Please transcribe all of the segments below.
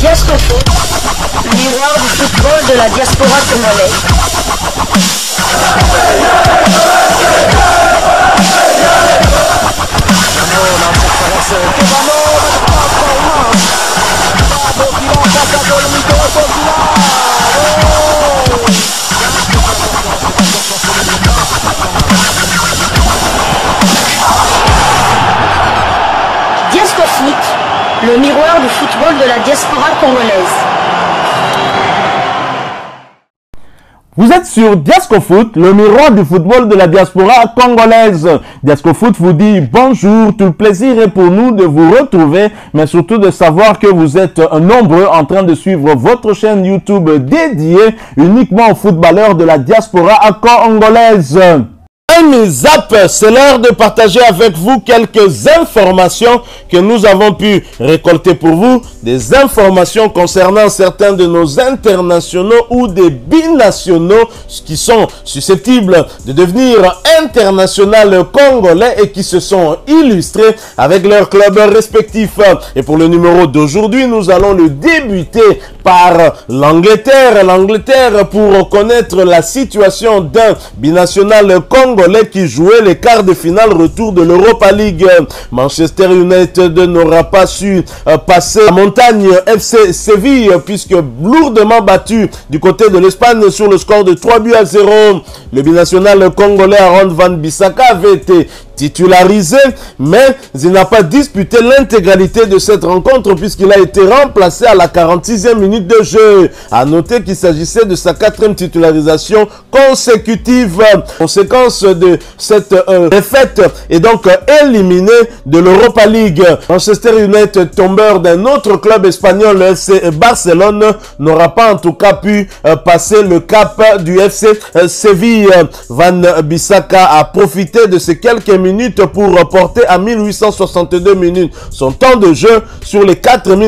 Diascofoot, le miroir du football de la diaspora congolaise. Diascofoot, le miroir du football de la diaspora congolaise. Vous êtes sur Diascofoot, le miroir du football de la diaspora congolaise. Diascofoot vous dit bonjour, tout le plaisir est pour nous de vous retrouver, mais surtout de savoir que vous êtes nombreux en train de suivre votre chaîne YouTube dédiée uniquement aux footballeurs de la diaspora congolaise. Zap, c'est l'heure de partager avec vous quelques informations que nous avons pu récolter pour vous, des informations concernant certains de nos internationaux ou des binationaux qui sont susceptibles de devenir internationaux congolais et qui se sont illustrés avec leurs clubs respectifs. Et pour le numéro d'aujourd'hui, nous allons le débuter par l'Angleterre. L'Angleterre pour connaître la situation d'un binational congolais qui jouait les quarts de finale retour de l'Europa League. Manchester United n'aura pas su passer la montagne FC Séville puisque lourdement battu du côté de l'Espagne sur le score de 3-0. Le binational congolais Aaron Wan-Bissaka avait été titularisé, mais il n'a pas disputé l'intégralité de cette rencontre puisqu'il a été remplacé à la 46e minute de jeu. À noter qu'il s'agissait de sa 4e titularisation consécutive. Conséquence de cette défaite est donc éliminé de l'Europa League. Manchester United, tombeur d'un autre club espagnol, le FC Barcelone, n'aura pas en tout cas pu passer le cap du FC Séville. Wan-Bissaka a profité de ces quelques minutes pour porter à 1862 minutes son temps de jeu sur les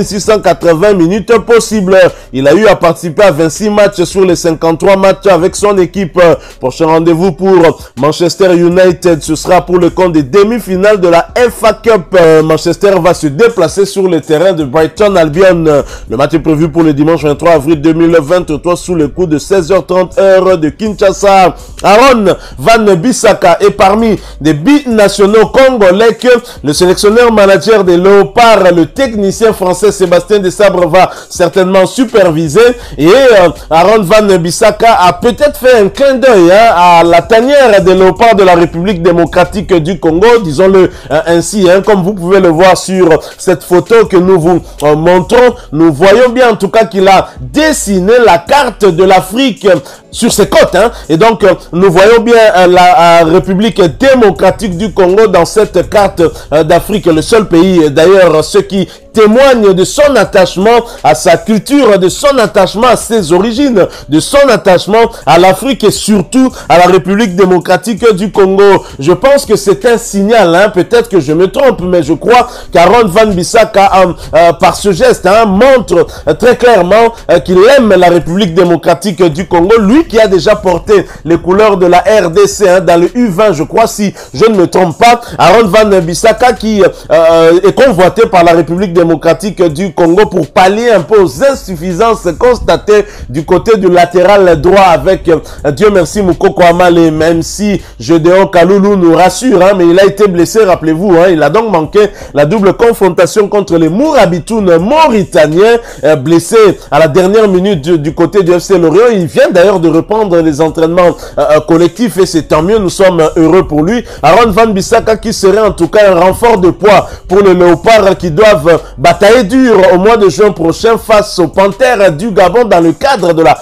4680 minutes possibles. Il a eu à participer à 26 matchs sur les 53 matchs avec son équipe. Prochain rendez-vous pour Manchester United, ce sera pour le compte des demi-finales de la FA Cup. Manchester va se déplacer sur le terrain de Brighton Albion. Le match est prévu pour le dimanche 23 avril 2023 sous le coup de 16h30 heure de Kinshasa. Aaron Wan-Bissaka est parmi des binationaux congolais que le sélectionneur manager des Léopards, le technicien français Sébastien Desabre, va certainement superviser. Et Aaron Wan-Bissaka a peut-être fait un clin d'œil à la tanière des Léopards de la République démocratique du Congo, disons-le ainsi, comme vous pouvez le voir sur cette photo que nous vous montrons. Nous voyons bien en tout cas qu'il a dessiné la carte de l'Afrique sur ses côtes, et donc nous voyons bien la République démocratique du Congo dans cette carte d'Afrique, le seul pays d'ailleurs, ce qui témoigne de son attachement à sa culture, de son attachement à ses origines, de son attachement à l'Afrique et surtout à la République démocratique du Congo. Je pense que c'est un signal, peut-être que je me trompe, mais je crois qu'Aaron Wan-Bissaka, par ce geste, montre très clairement qu'il aime la République démocratique du Congo, lui qui a déjà porté les couleurs de la RDC dans le U20, je crois, si je ne me trompe pas. Aaron Wan-Bissaka qui est convoité par la République démocratique du Congo pour pallier un peu aux insuffisances constatées du côté du latéral droit avec, Dieu merci, Moukoko Amale, même si Gédéon Kaloulou nous rassure, mais il a été blessé, rappelez-vous, il a donc manqué la double confrontation contre les Mourabitoun mauritaniens, blessé à la dernière minute du côté du FC Lorient. Il vient d'ailleurs de reprendre les entraînements collectifs et c'est tant mieux, nous sommes heureux pour lui. Aaron Wan-Bissaka qui serait en tout cas un renfort de poids pour les Léopards qui doivent batailler dur au mois de juin prochain face aux Panthères du Gabon dans le cadre de la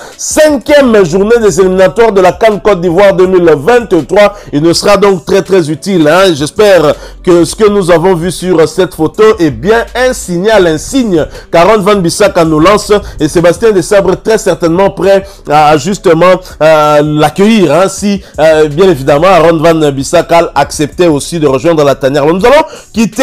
5e journée des éliminatoires de la CAN Côte d'Ivoire 2023. Il nous sera donc très utile. J'espère que ce que nous avons vu sur cette photo est bien un signal, un signe qu'Aaron Wan-Bissaka nous lance et Sébastien Desabre très certainement prêt à justement l'accueillir si bien évidemment Aaron Wan-Bissaka acceptait aussi de rejoindre la tanière. Alors, nous allons quitter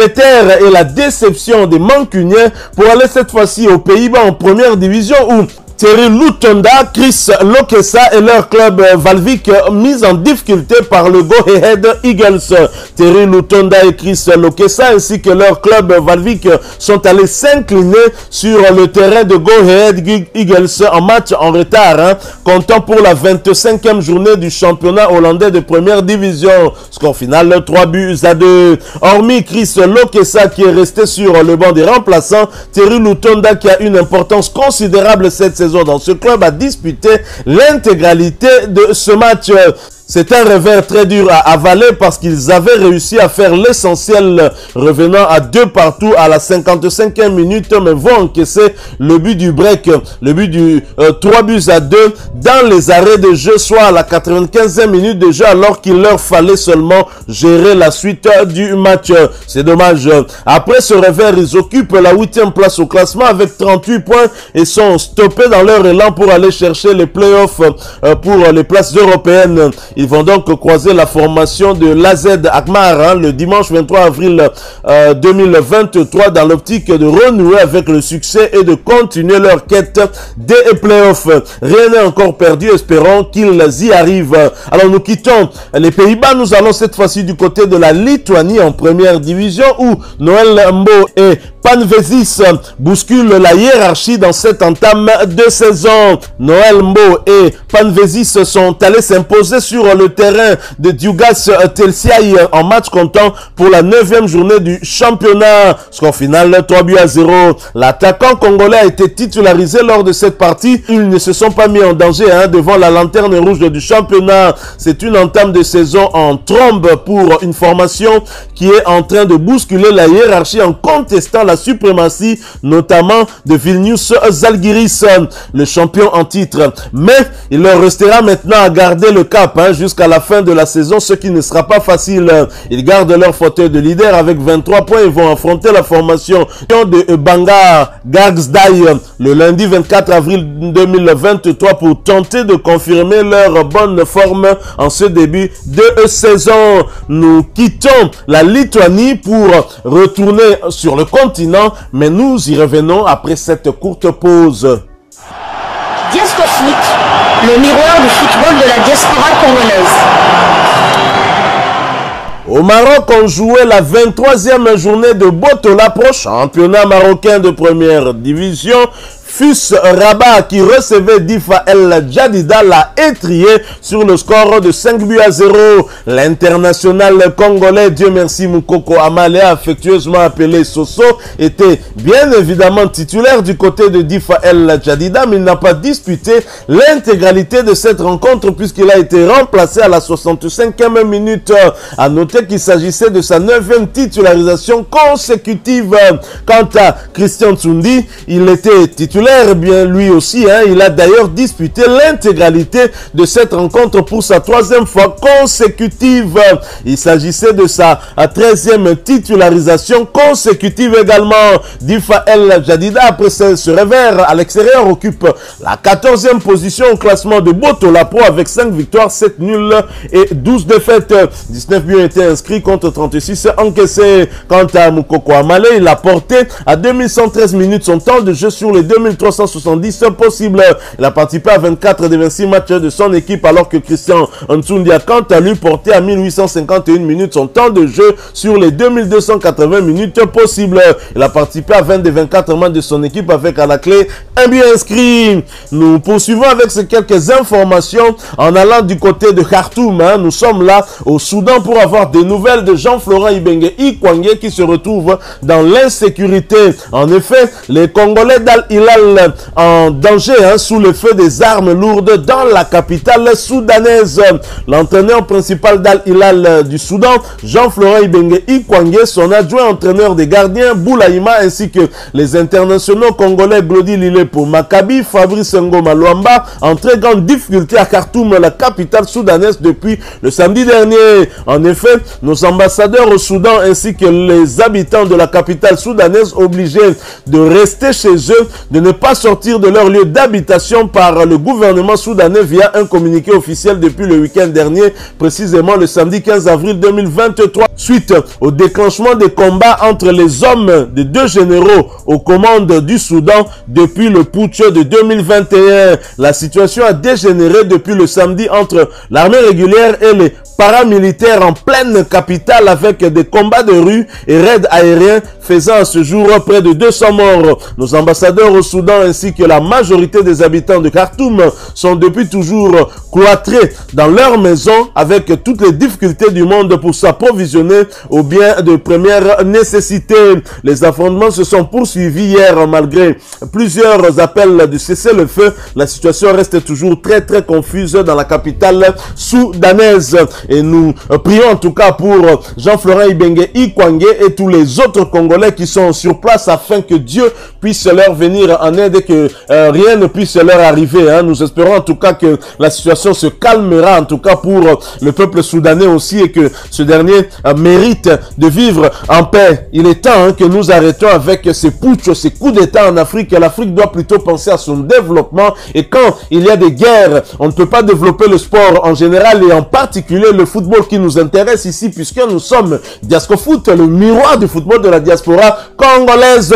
l'Angleterre et la déception des Mancuniens pour aller cette fois-ci aux Pays-Bas en première division où Thierry Lutonda, Chris Lokesa et leur club Valvik mis en difficulté par le Go Ahead Eagles. Thierry Lutonda et Chris Lokesa ainsi que leur club Valvik sont allés s'incliner sur le terrain de Go Ahead Eagles en match en retard, comptant pour la 25e journée du championnat hollandais de première division. Score final 3-2. Hormis Chris Lokesa qui est resté sur le banc des remplaçants, Thierry Lutonda qui a une importance considérable cette saison dans ce club a disputé l'intégralité de ce match. C'est un revers très dur à avaler parce qu'ils avaient réussi à faire l'essentiel, revenant à 2-2 à la 55e minute, mais vont encaisser le but du break, le but du 3-2 dans les arrêts de jeu, soit à la 95e minute de jeu, alors qu'il leur fallait seulement gérer la suite du match. C'est dommage. Après ce revers, ils occupent la 8e place au classement avec 38 points et sont stoppés dans leur élan pour aller chercher les playoffs pour les places européennes. Ils vont donc croiser la formation de l'AZ Alkmaar le dimanche 23 avril 2023 dans l'optique de renouer avec le succès et de continuer leur quête des playoffs. Rien n'est encore perdu, espérons qu'ils y arrivent. Alors nous quittons les Pays-Bas, nous allons cette fois-ci du côté de la Lituanie en première division où Noël Mbo et Panevėžys bouscule la hiérarchie dans cette entame de saison. Noël Mbo et Panevėžys sont allés s'imposer sur le terrain de Džiugas Telšiai en match comptant pour la 9e journée du championnat. Score final 3-0. L'attaquant congolais a été titularisé lors de cette partie. Ils ne se sont pas mis en danger devant la lanterne rouge du championnat. C'est une entame de saison en trombe pour une formation qui est en train de bousculer la hiérarchie en contestant la suprématie, notamment de Vilnius Žalgiris, le champion en titre. Mais il leur restera maintenant à garder le cap jusqu'à la fin de la saison, ce qui ne sera pas facile. Ils gardent leur fauteuil de leader avec 23 points et vont affronter la formation de Banga Gargsdai le lundi 24 avril 2023 pour tenter de confirmer leur bonne forme en ce début de saison. Nous quittons la Lituanie pour retourner sur le continent, mais nous y revenons après cette courte pause. Diasco Foot, le miroir du football de la diaspora congolaise. Au Maroc, on jouait la 23e journée de Botola Pro, championnat marocain de première division. FUS Rabat qui recevait Difa El Jadida l'a étrié sur le score de 5-0. L'international congolais, Dieu merci Moukoko Amale, affectueusement appelé Soso, était bien évidemment titulaire du côté de Difa El Jadida, mais il n'a pas disputé l'intégralité de cette rencontre puisqu'il a été remplacé à la 65e minute. À noter qu'il s'agissait de sa 9e titularisation consécutive. Quant à Christian Tsundi, il était titulaire bien lui aussi, il a d'ailleurs disputé l'intégralité de cette rencontre pour sa 3e fois consécutive. Il s'agissait de sa 13e titularisation consécutive également. Difa El Jadida, après ce revers à l'extérieur, occupe la 14e position au classement de Botola Pro avec 5 victoires, 7 nuls et 12 défaites. 19 buts ont été inscrits contre 36 encaissés. Quant à Moukoko Amale, il a porté à 2113 minutes son temps de jeu sur les 2370 possibles. Il a participé à 24 des 26 matchs de son équipe alors que Christian Ntsundi a quant à lui porté à 1851 minutes son temps de jeu sur les 2280 minutes possibles. Il a participé à 20 des 24 matchs de son équipe avec à la clé un but inscrit. Nous poursuivons avec ces quelques informations en allant du côté de Khartoum. Nous sommes là au Soudan pour avoir des nouvelles de Jean-Florent Ibenge Ikwangé qui se retrouve dans l'insécurité. En effet, les Congolais d'Al Hilal en danger sous le feu des armes lourdes dans la capitale soudanaise. L'entraîneur principal d'Al Hilal du Soudan, Jean-Florent Ibenge Ikwangé, son adjoint entraîneur des gardiens Boulaïma ainsi que les internationaux congolais Glody Lilé pour Maccabi, Fabrice Ngoma Luamba en très grande difficulté à Khartoum, la capitale soudanaise depuis le samedi dernier. En effet, nos ambassadeurs au Soudan ainsi que les habitants de la capitale soudanaise obligés de rester chez eux, de ne ne pas sortir de leur lieu d'habitation par le gouvernement soudanais via un communiqué officiel depuis le week-end dernier, précisément le samedi 15 avril 2023. Suite au déclenchement des combats entre les hommes des deux généraux aux commandes du Soudan depuis le putsch de 2021, la situation a dégénéré depuis le samedi entre l'armée régulière et les paramilitaires en pleine capitale avec des combats de rue et raids aériens faisant à ce jour près de 200 morts. Nos ambassadeurs au Soudan ainsi que la majorité des habitants de Khartoum sont depuis toujours cloîtrés dans leur maison avec toutes les difficultés du monde pour s'approvisionner aux biens de première nécessité. Les affrontements se sont poursuivis hier malgré plusieurs appels de cessez-le-feu. La situation reste toujours très confuse dans la capitale soudanaise. Et nous prions en tout cas pour Jean-Florent Ibenge Ikwangé et tous les autres Congolais qui sont sur place afin que Dieu puisse leur venir en aide et que rien ne puisse leur arriver. Nous espérons en tout cas que la situation se calmera en tout cas pour le peuple soudanais aussi et que ce dernier mérite de vivre en paix. Il est temps que nous arrêtions avec ces putschs, ces coups d'état en Afrique. L'Afrique doit plutôt penser à son développement et quand il y a des guerres, on ne peut pas développer le sport en général et en particulier le football qui nous intéresse ici puisque nous sommes Diascofoot, le miroir du football de la diaspora congolaise.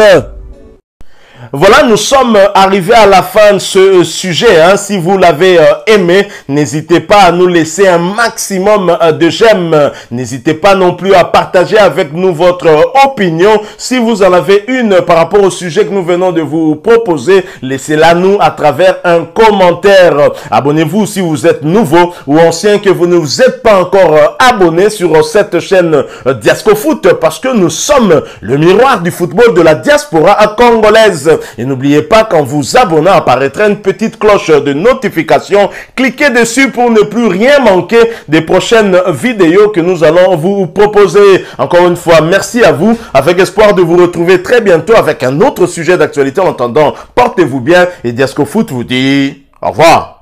Voilà, nous sommes arrivés à la fin de ce sujet. Si vous l'avez aimé, n'hésitez pas à nous laisser un maximum de j'aime. N'hésitez pas non plus à partager avec nous votre opinion. Si vous en avez une par rapport au sujet que nous venons de vous proposer, laissez-la nous à travers un commentaire. Abonnez-vous si vous êtes nouveau ou ancien que vous ne vous êtes pas encore abonné sur cette chaîne Diascofoot parce que nous sommes le miroir du football de la diaspora congolaise. Et n'oubliez pas qu'en vous abonnant apparaîtra une petite cloche de notification. Cliquez dessus pour ne plus rien manquer des prochaines vidéos que nous allons vous proposer. Encore une fois, merci à vous. Avec espoir de vous retrouver très bientôt avec un autre sujet d'actualité. En attendant, portez-vous bien et Diascofoot vous dit au revoir.